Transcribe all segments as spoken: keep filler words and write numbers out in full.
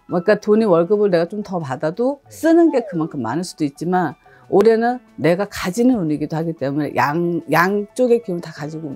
그러니까 돈이 월급을 내가 좀 더 받아도 쓰는 게 그만큼 많을 수도 있지만 올해는 내가 가지는 운이기도 하기 때문에 양, 양쪽의 기운을 다 가지고.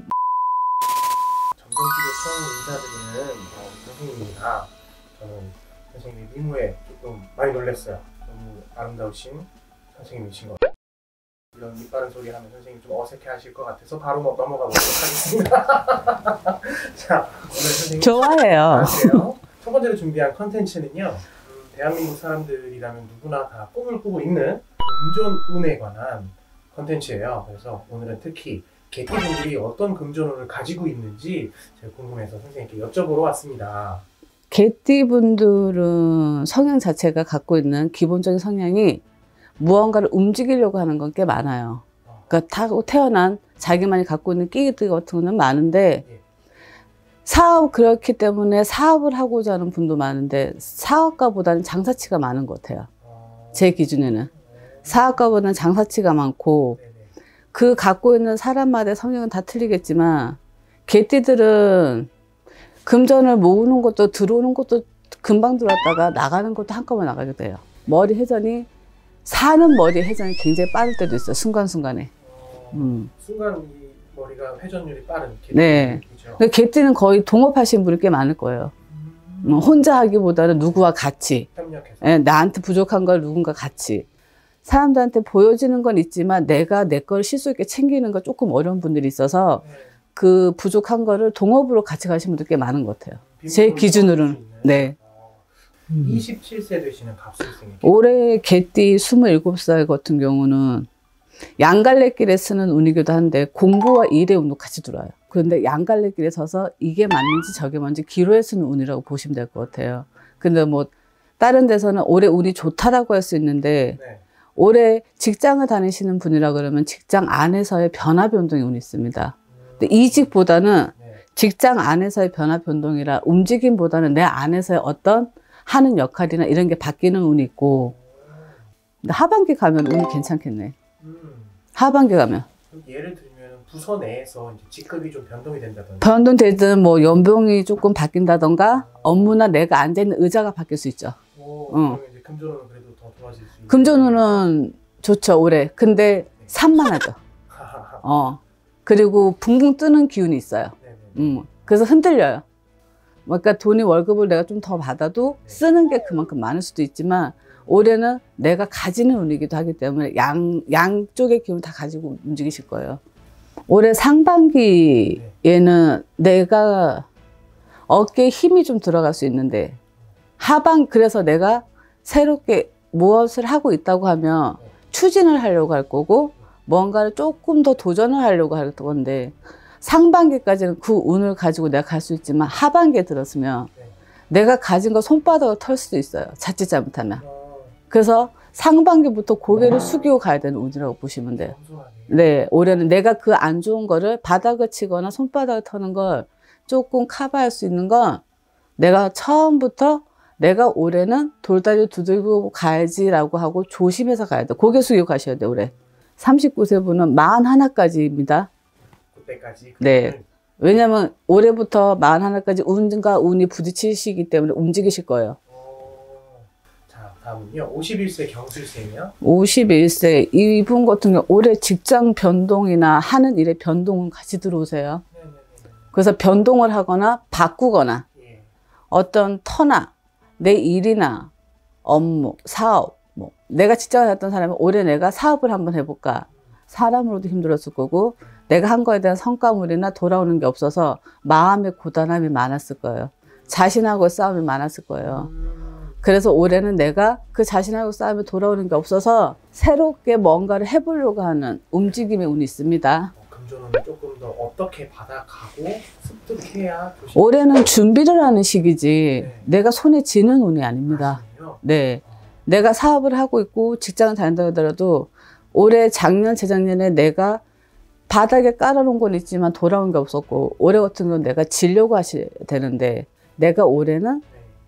전반기로 처음 인사드리는 어, 선생님입니다. 저는 선생님의 미모에 조금 많이 놀랐어요. 너무 아름다우신 선생님이신 것 같아요. 이런 이빠른 소리 하면 선생님 좀 어색해 하실 것 같아서 바로 뭐 넘어가 보도록 하겠습니다. 자, 오늘 선생님 좋아해요. 첫 번째로 준비한 컨텐츠는요. 음, 대한민국 사람들이라면 누구나 다 꿈을 꾸고 있는 금전운에 관한 컨텐츠예요. 그래서 오늘은 특히 개띠분들이 어떤 금전운을 가지고 있는지 제가 궁금해서 선생님께 여쭤보러 왔습니다. 개띠분들은 성향 자체가 갖고 있는 기본적인 성향이 무언가를 움직이려고 하는 건 꽤 많아요. 그러니까 다 태어난 자기만이 갖고 있는 끼들 같은 거는 많은데 사업 그렇기 때문에 사업을 하고자 하는 분도 많은데 사업가보다는 장사치가 많은 것 같아요. 제 기준에는 사업가보다는 장사치가 많고 그 갖고 있는 사람마다의 성향은 다 틀리겠지만 개띠들은 금전을 모으는 것도 들어오는 것도 금방 들어왔다가 나가는 것도 한꺼번에 나가게 돼요. 머리 회전이 사는 머리 회전이 굉장히 빠를 때도 있어요. 순간순간에. 어, 음. 순간 이 머리가 회전율이 빠른 개띠. 네. 그렇죠? 개띠는 거의 동업하시는 분이 꽤 많을 거예요. 음. 혼자 하기보다는 누구와 같이. 협력해서. 네, 나한테 부족한 걸 누군가 같이. 사람들한테 보여지는 건 있지만 내가 내 걸 실수 있게 챙기는 거 조금 어려운 분들이 있어서 네. 그 부족한 거를 동업으로 같이 가시는 분들 꽤 많은 것 같아요. 제 기준으로는. 네. 음. 이십칠 세 되시는 갑술생이 올해 개띠 스물일곱 살 같은 경우는 양갈래길에 쓰는 운이기도 한데 공부와 일의 운도 같이 들어와요. 그런데 양갈래길에 서서 이게 맞는지 저게 맞는지 기로에 쓰는 운이라고 보시면 될 것 같아요. 근데 뭐 다른 데서는 올해 운이 좋다라고 할 수 있는데 네. 올해 직장을 다니시는 분이라 그러면 직장 안에서의 변화 변동이 운이 있습니다. 근데 이직보다는 네. 직장 안에서의 변화 변동이라 움직임보다는 내 안에서의 어떤 하는 역할이나 이런 게 바뀌는 운이 있고 근데 하반기 가면 운이 괜찮겠네. 음. 하반기 가면 예를 들면 부서 내에서 이제 직급이 좀 변동이 된다든가 변동되든 뭐 연봉이 조금 바뀐다던가 아. 업무나 내가 앉아있는 의자가 바뀔 수 있죠. 오, 응. 이제 금전운은 그래도 더 좋아질 수 있는 금전운은 좋죠 올해. 근데 네. 산만하죠. 어. 그리고 붕붕 뜨는 기운이 있어요. 음. 그래서 흔들려요. 그러니까 돈이 월급을 내가 좀 더 받아도 쓰는 게 그만큼 많을 수도 있지만 올해는 내가 가지는 운이기도 하기 때문에 양, 양쪽의 기운을 다 가지고 움직이실 거예요. 올해 상반기에는 내가 어깨에 힘이 좀 들어갈 수 있는데 하반 그래서 내가 새롭게 무엇을 하고 있다고 하면 추진을 하려고 할 거고 뭔가를 조금 더 도전을 하려고 할 건데 상반기까지는 그 운을 가지고 내가 갈 수 있지만 하반기에 들었으면 네. 내가 가진 거 손바닥을 털 수도 있어요. 자칫 잘못하면. 어. 그래서 상반기부터 고개를 아. 숙이고 가야 되는 운이라고 보시면 돼요. 네, 올해는 내가 그 안 좋은 거를 바닥을 치거나 손바닥을 터는 걸 조금 커버할 수 있는 건 내가 처음부터 내가 올해는 돌다리 두들고 가야지라고 하고 조심해서 가야 돼. 고개 숙이고 가셔야 돼 올해. 삼십구 세 분은 마흔하나까지입니다. 때까지. 네. 왜냐면 올해부터 마흔하나까지 운과 운이 부딪히시기 때문에 움직이실 거예요. 오, 자, 다음은요. 오십일 세 경술생이요. 오십일 세 이분 같은 경우 올해 직장 변동이나 하는 일에 변동은 같이 들어오세요. 네네네. 그래서 변동을 하거나 바꾸거나 예. 어떤 터나 내 일이나 업무, 사업 뭐 내가 직장을 했던 사람은 올해 내가 사업을 한번 해볼까. 사람으로도 힘들었을 거고 내가 한 거에 대한 성과물이나 돌아오는 게 없어서 마음의 고단함이 많았을 거예요. 자신하고 싸움이 많았을 거예요. 그래서 올해는 내가 그 자신하고 싸움이 돌아오는 게 없어서 새롭게 뭔가를 해보려고 하는 움직임의 운이 있습니다. 금전운은 조금 더 어떻게 받아가고 습득해야 조심... 올해는 준비를 하는 시기지 네. 내가 손에 쥐는 운이 아닙니다. 아, 네, 어. 내가 사업을 하고 있고 직장을 다닌다고 하더라도 올해 작년 재작년에 내가 바닥에 깔아놓은 건 있지만 돌아온 게 없었고 올해 같은 건 내가 지려고 하셔야 되는데 내가 올해는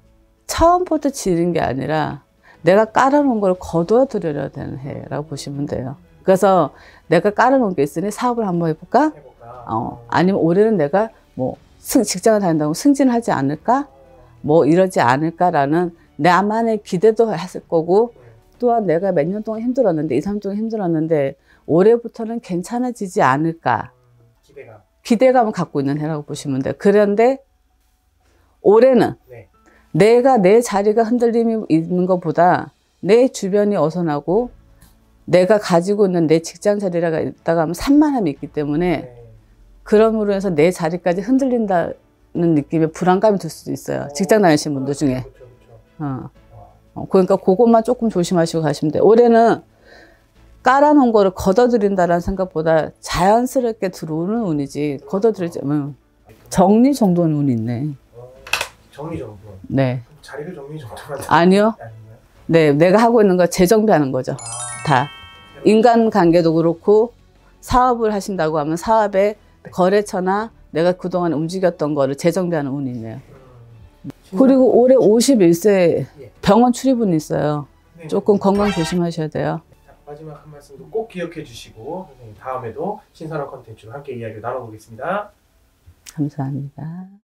처음부터 지는 게 아니라 내가 깔아놓은 걸 거둬 들여야 되는 해라고 보시면 돼요. 그래서 내가 깔아놓은 게 있으니 사업을 한번 해볼까? 해볼까? 어, 아니면 올해는 내가 뭐 승, 직장을 다닌다고 승진하지 않을까? 뭐 이러지 않을까라는 나만의 기대도 했을 거고 네. 또한 내가 몇 년 동안 힘들었는데 이, 삼 년 동안 힘들었는데 올해부터는 괜찮아지지 않을까 기대가. 기대감을 갖고 있는 해라고 보시면 돼요. 그런데 올해는 네. 내가 내 자리가 흔들림이 있는 것보다 내 주변이 어선하고 내가 가지고 있는 내 직장 자리가 있다가 하면 산만함이 있기 때문에 네. 그럼으로 해서 내 자리까지 흔들린다는 느낌의 불안감이 들 수도 있어요. 어, 직장 다니시는 분들 중에. 그렇죠, 그렇죠. 어. 어. 어, 그러니까 그것만 조금 조심하시고 가시면 돼요. 올해는 깔아놓은 거를 걷어들인다는 생각보다 자연스럽게 들어오는 운이지 걷어들이지 음. 정리 정돈의 운이 있네. 어, 정리정돈. 네. 자리를 정리정돈한다. 아니요. 아닌가요? 네, 내가 하고 있는 거 재정비하는 거죠. 아, 다. 인간관계도 그렇고 사업을 하신다고 하면 사업의 거래처나 내가 그동안 움직였던 거를 재정비하는 운이 있네요. 음, 그리고 올해 오십일 세 예. 병원 출입운이 있어요. 네. 조금 건강 조심하셔야 돼요. 자, 마지막 한 말씀도 꼭 기억해 주시고 선생님 다음에도 신선한 컨텐츠로 함께 이야기를 나눠보겠습니다. 감사합니다.